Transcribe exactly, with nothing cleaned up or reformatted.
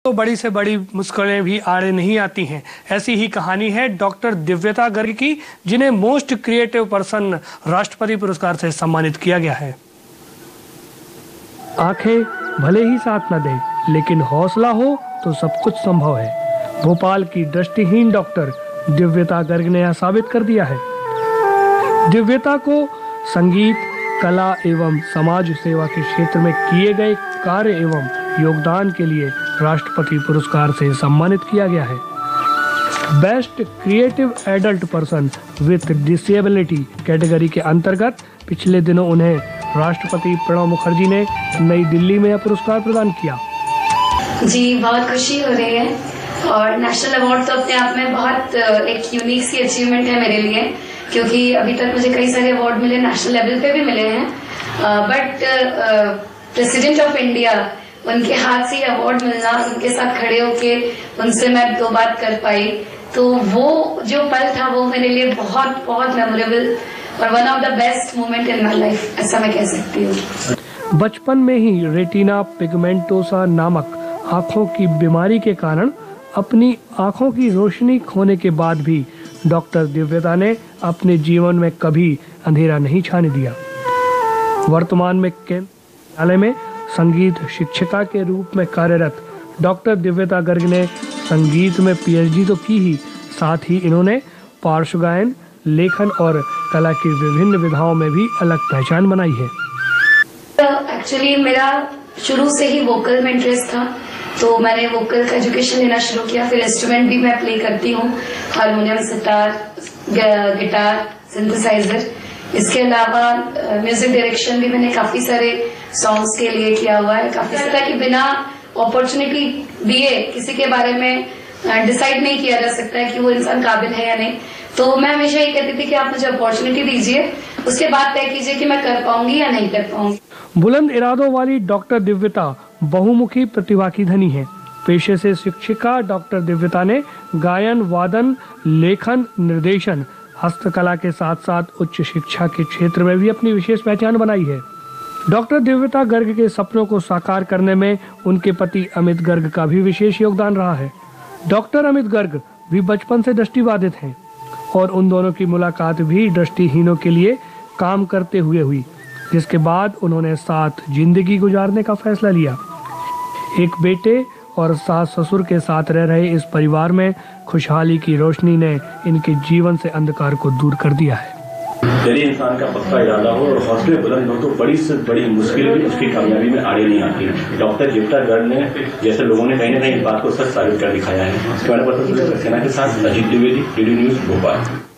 तो बड़ी से बड़ी मुश्किलें भी आड़े नहीं आती हैं। ऐसी ही कहानी है डॉक्टर दिव्यता गर्ग की, जिन्हें मोस्ट क्रिएटिव पर्सन राष्ट्रपति पुरस्कार से सम्मानित किया गया है। आंखें भले ही साथ न दें, लेकिन हौसला हो तो सब कुछ संभव है। भोपाल की दृष्टिहीन डॉक्टर दिव्यता गर्ग ने यह साबित कर दिया है। दिव्यता को संगीत, कला एवं समाज सेवा के क्षेत्र में किए गए कार्य एवं योगदान के लिए राष्ट्रपति पुरस्कार से सम्मानित किया गया है। Best creative adult person with disability category के अंतर्गत पिछले दिनों उन्हें राष्ट्रपति प्रणब मुखर्जी ने नई दिल्ली में यह पुरस्कार प्रदान किया। जी, बहुत खुशी हो रही है और नेशनल अवार्ड तो अपने आप में बहुत एक यूनिक सी अचीवमेंट है मेरे लिए, क्योंकि अभी तक मुझे कई सारे अवार्ड मिले, नेशनल लेवल पे भी मिले हैं, बट प्रेसिडेंट ऑफ इंडिया, उनके हाथ से अवार्ड मिलना, उनके साथ खड़े होके उनसे मैं दो बात कर पाई, तो वो जो पल था वो मेरे लिए बहुत बहुत मेमोरेबल और one of the best moment in my life, ऐसा मैं कह सकती हूँ। बचपन में ही रेटिना पिगमेंटोसा नामक आंखों की बीमारी के कारण अपनी आंखों की रोशनी खोने के बाद भी डॉक्टर दिव्यता ने अपने जीवन में कभी अंधेरा नहीं छाने दिया। वर्तमान में विद्यालय में संगीत शिक्षिका के रूप में कार्यरत डॉक्टर दिव्यता गर्ग ने संगीत में पीएचडी तो की ही, साथ ही इन्होंने पार्श्व गायन, लेखन और कला की विभिन्न विधाओं में भी अलग पहचान बनाई है। एक्चुअली मेरा शुरू से ही वोकल में इंटरेस्ट था, तो मैंने वोकल का एजुकेशन लेना शुरू किया। फिर इंस्ट्रूमेंट भी मैं प्ले करती हूँ, हारमोनियम, सितार, गिटार, सिंथेसाइजर। इसके अलावा म्यूजिक डायरेक्शन भी मैंने काफी सारे सॉन्ग्स के लिए किया हुआ है। काफी सारा कि बिना अपॉर्चुनिटी दिए किसी के बारे में डिसाइड नहीं किया जा सकता है कि वो इंसान काबिल है या नहीं। तो मैं हमेशा ये कहती थी कि आप मुझे अपॉर्चुनिटी दीजिए, उसके बाद तय कीजिए कि मैं कर पाऊंगी या नहीं कर पाऊंगी। बुलंद इरादों वाली डॉक्टर दिव्यता बहुमुखी प्रतिभा की धनी है। पेशे से शिक्षिका डॉक्टर दिव्यता ने गायन, वादन, लेखन, निर्देशन, हस्तकला के साथ साथ उच्च शिक्षा के क्षेत्र में भी अपनी विशेष पहचान बनाई है। डॉक्टर दिव्यता गर्ग के सपनों को साकार करने में उनके पति अमित गर्ग का भी विशेष योगदान रहा है। डॉक्टर अमित गर्ग भी बचपन से दृष्टिबाधित हैं और उन दोनों की मुलाकात भी दृष्टिहीनों के लिए काम करते हुए हुई, जिसके बाद उन्होंने साथ जिंदगी गुजारने का फैसला लिया। एक बेटे और सास ससुर के साथ रह रहे इस परिवार में खुशहाली की रोशनी ने इनके जीवन से अंधकार को दूर कर दिया है। यदि इंसान का पक्का इरादा हो और हौसले बुलंद हो तो बड़ी से बड़ी मुश्किल भी उसकी कामयाबी में आड़े नहीं आती। डॉक्टर दिव्यता गर्ग ने जैसे लोगों ने कहीं ना कहीं इस बात को सच साबित कर दिखाया है। कैमरा पर्सन सक्सेना के साथ अजीत द्विवेदी, डीडी न्यूज भोपाल।